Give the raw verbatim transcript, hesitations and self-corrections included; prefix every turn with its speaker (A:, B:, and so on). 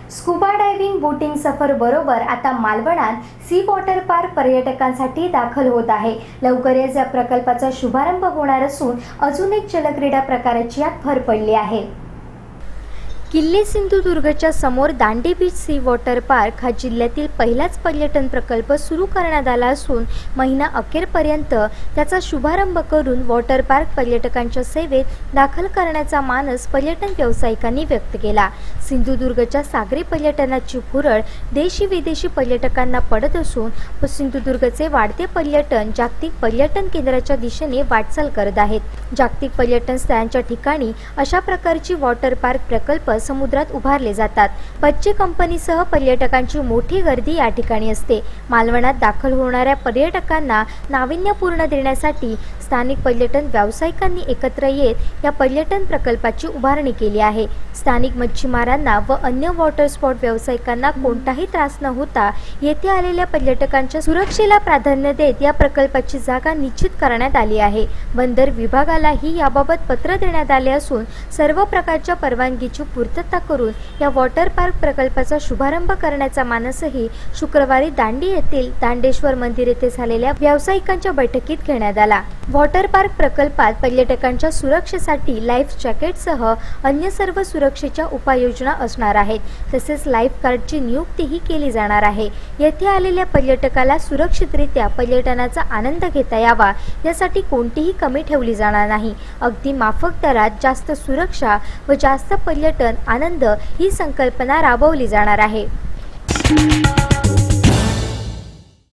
A: Scuba diving boating सफर बरोबर आता मालवणात सी वॉटर पार्क पर्यटकांसाठी दाखल होत आहे। लवकरच या प्रकल्पाचा शुभारंभ होणार असून अजून एक जलक्रीडा प्रकाराची यात भर पडली आहे। किल्ले सिंधुदुर्गच्या समोर Dandi beach sea water park हा जिल्ह्यातील पहिलाच पर्यटन प्रकल्प सुरू करण्यात आला असून महिना अखेरपर्यंत त्याचा शुभारंभ करून वॉटर पार्क पर्यटकांच्या सेवेत दाखल करण्याचा मानस पर्यटन व्यावसायिकांनी व्यक्त केला। सिंधुदुर्गच्या सागरी पर्यटनाची भुरळ देशी विदेशी पर्यटकांना पडत असून सिंधुदुर्गचे वाढते पर्यटन जागतिक पर्यटन केंद्राच्या दिशेने वाटचाल करत आहेत। जागतिक पर्यटन स्थळांच्या ठिकाणी अशा प्रकारची वॉटर पार्क प्रकल्प समुद्रात उभारले जातात। पच्ची कंपनीसह पर्यटकांची मोठी गर्दी या ठिकाणी असते। मालवणात दाखल होणाऱ्या पर्यटकांना नाविन्यपूर्ण देण्यासाठी स्थानिक पर्यटन व्यावसायिकांनी एकत्र येत या पर्यटन प्रकल्पाची उभारणी केली आहे। स्थानिक मच्छीमारांना व अन्य वॉटर स्पॉट व्यावसायिकांना कोणताही त्रास न होता येथे आलेल्या पर्यटकांच्या सुरक्षेला प्राधान्य देत या प्रकल्पाची जागा निश्चित करण्यात आली आहे। बंदर विभागालाही याबाबत पत्र देण्यात आले असून सर्व प्रकारच्या परवानगीची पूर्तता करून या वॉटर पार्क प्रकल्पाचा शुभारंभ करण्याचा मानसही शुक्रवारी दांडी येथील दांडेश्वर मंदिर येथे झालेल्या व्यावसायिकांच्या बैठकीत घेण्यात आला। वॉटर पार्क प्रकल्पात पर्यटकांच्या सुरक्षेसाठी लाईफ जॅकेटसह अन्य सर्व सुरक्षेच्या उपाययोजना असणार आहेत। तसेच लाईफ गार्डची नियुक्तीही केली जाणार आहे। येथे आलेल्या पर्यटकाला सुरक्षितरित्या पर्यटनाचा आनंद घेता यावा यासाठी कोणतीही कमी ठेवली जाणार नाही। अगदी माफक दरात जास्त सुरक्षा व जास्त पर्यटन आनंद ही संकल्पना राबवली जाणार आहे।